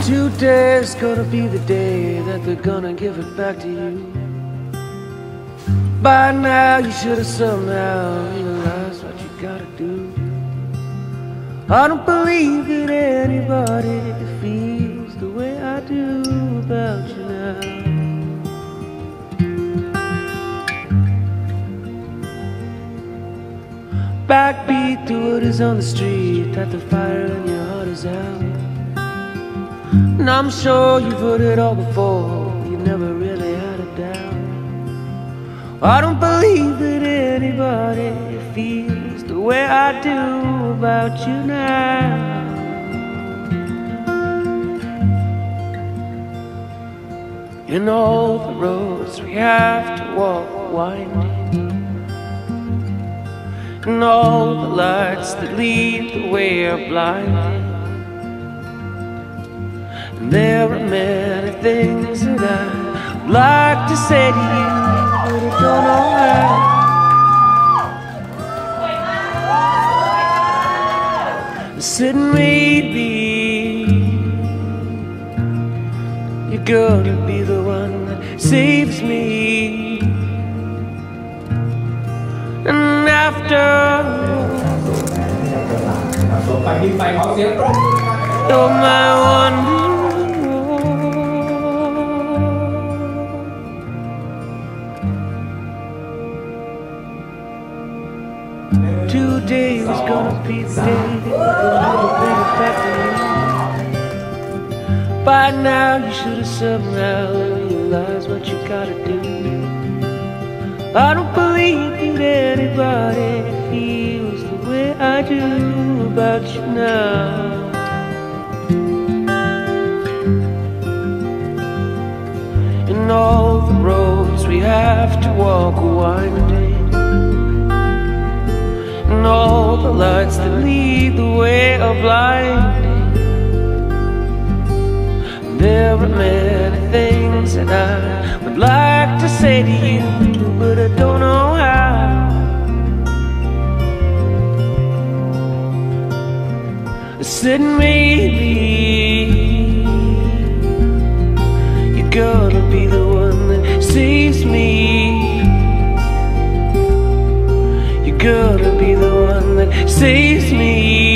Today's gonna be the day that they're gonna give it back to you. By now you should have somehow realized what you gotta do. I don't believe that anybody feels the way I do about you now. Backbeat to what is on the street, that the fire in your heart is out. And I'm sure you've heard it all before, you never really had a doubt. I don't believe that anybody feels the way I do about you now. In all the roads we have to walk winding, and all the lights that lead the way are blinding. And there are many things that I'd like to say to you, but I don't know how. Said maybe you're gonna be the one that saves me. And after you're my one. Today was gonna be the day that they'll bring it back to you. By now you should have somehow realized what you gotta do. I don't believe that anybody feels the way I do about you now. In all the roads we have to walk winding, and all the lights that lead the way are blinding. There are many things that I would like to say to you, but I don't know how. I said maybe you're gonna be the one that saves me. You're gonna be the one that saves me.